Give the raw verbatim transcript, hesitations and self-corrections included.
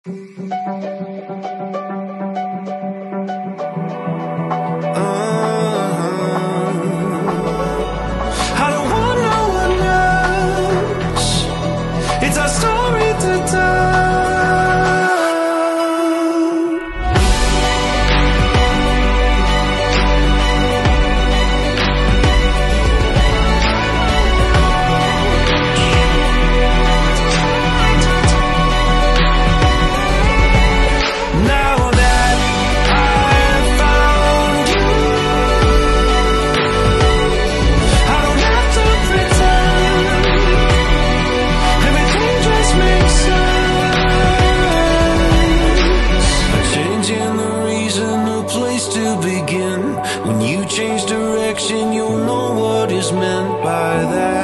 When you change direction, you'll know what is meant by that.